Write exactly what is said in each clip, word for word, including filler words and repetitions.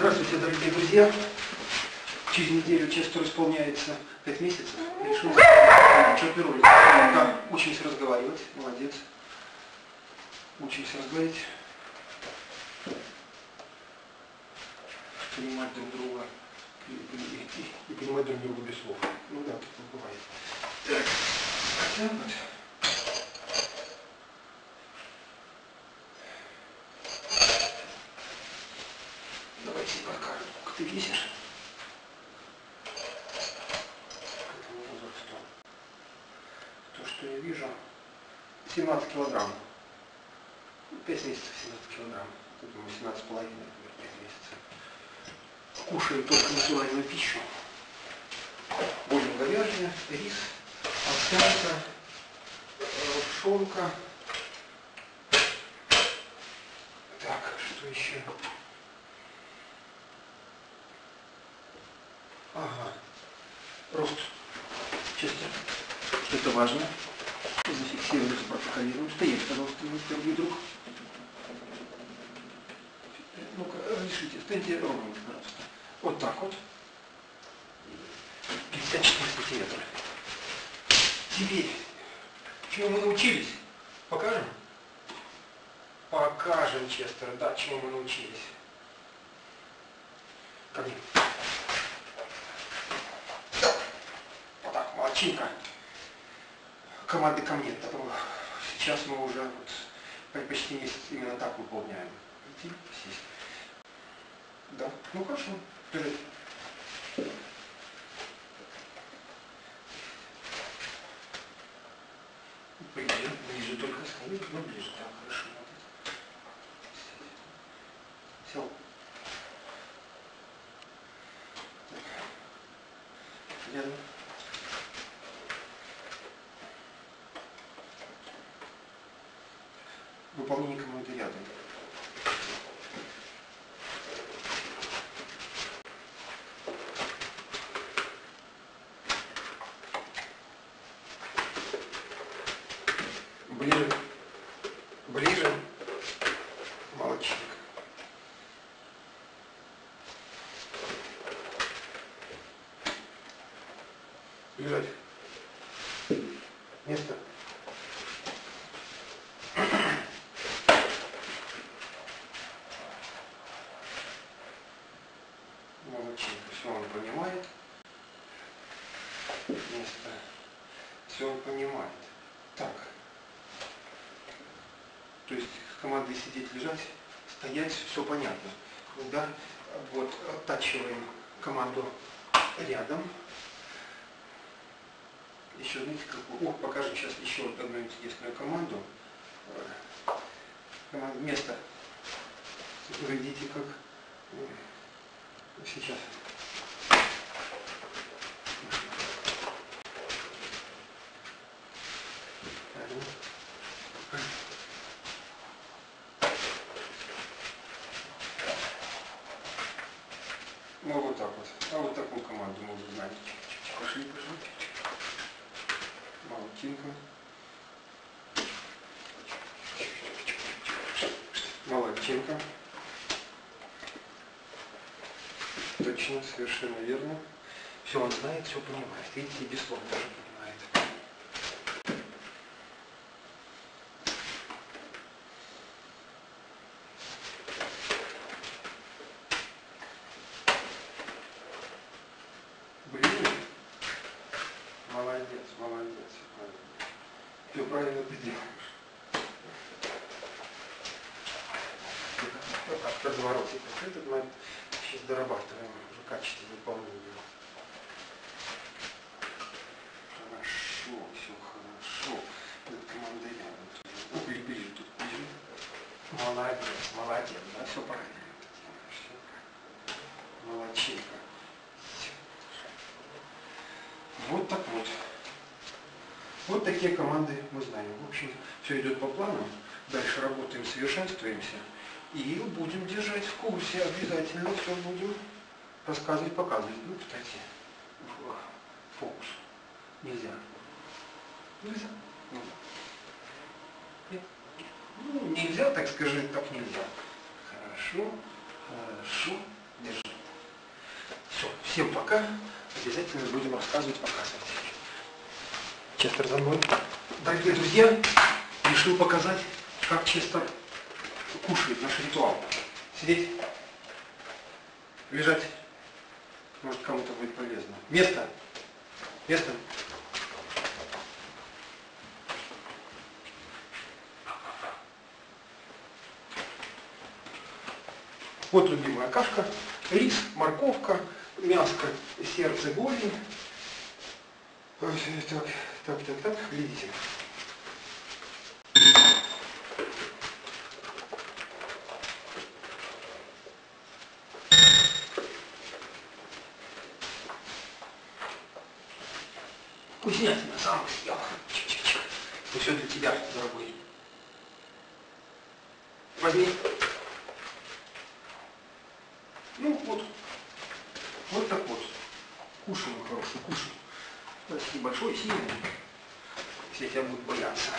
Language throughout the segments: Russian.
Здравствуйте, дорогие друзья. Через неделю Честеру исполняется пять месяцев. Я решил четвертый ролик. Да, учимся разговаривать. Молодец. Учимся разговаривать. Понимать друг друга. И, и, и, и понимать друг друга без слов. Ну да, так бывает. Так. Так вот. Давайте покажем, как ты весишь. К этому возрасту. То, что я вижу, семнадцать килограмм. пять месяцев семнадцать килограмм. Тут ему семнадцать с половиной, например, пять месяцев. Кушаю только натуральную пищу. Будем говяжье, рис, овсянка, пшенка. Так, что еще? Ага. Рост. Честно. Это важно. Зафиксируем, запротоколируем. Стоять, пожалуйста, мой первый друг. Ну-ка, разрешите, встаньте ровненько, пожалуйста. Вот так вот. пятьдесят четыре сантиметра. Теперь, чему мы научились? Покажем? Покажем, Честер, да, чему мы научились. Ко мне. Вот так, молодчинка. Команды ко мне. Сейчас мы уже вот, почти месяц именно так выполняем. Идти, сесть. Да, ну хорошо. Лежать. Ближе, ближе только сними, ну ближе, так, хорошо. Сел. Рядом. Выполнение команды рядом. Ближе. Ближе. Молодчик. Лежать. Место. Молодчинка. Все он понимает. Место. Все он понимает. Так. То есть с командой сидеть, лежать, стоять, все понятно. Да? Вот, оттачиваем команду рядом. Еще, знаете, какую? О, покажем сейчас еще одну интересную команду. Команда место. Вы видите, как сейчас. Ну вот так вот. А вот такую команду мы уже знаем. Пошли, пошли. Молодчинка. Молодчинка. Точно, совершенно верно. Все он знает, все понимает. Видите, и без слов даже понимает. Блин. Молодец, молодец, молодец. Все правильно ты делаешь. От разворотика. Этот мы сейчас дорабатываем уже качество выполнения. Хорошо, все хорошо. Это команда рядом. Ближе, ближе, тут ближе. Молодец, молодец, да, все правильно. Молодчинка. Вот так вот. Вот такие команды мы знаем. В общем, все идет по плану. Дальше работаем, совершенствуемся. И будем держать в курсе. Обязательно все будем рассказывать, показывать. Ну, кстати, фокус. Нельзя. Нельзя. Нет. Ну, нельзя, так скажи, так нельзя. Хорошо. Хорошо. Держи. Всем пока. Обязательно будем рассказывать, показывать. Честер за мной. Дорогие друзья, решил показать, как Честер кушает наш ритуал. Сидеть, лежать. Может, кому-то будет полезно. Место. Место. Вот любимая кашка. Рис, морковка, мяско, сердце, голень. Так, так, так, так, глядите. Вкуснятина, сам съел. Чик-чик-чик. Это все для тебя, дорогой. Возьми. Ну вот. Вот так вот. Кушай, мой хороший, кушай. Спасибо большое, сильный. Все тебя будут бояться.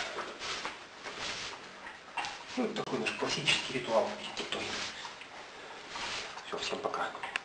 Ну, это такой наш классический ритуал. Все, всем пока.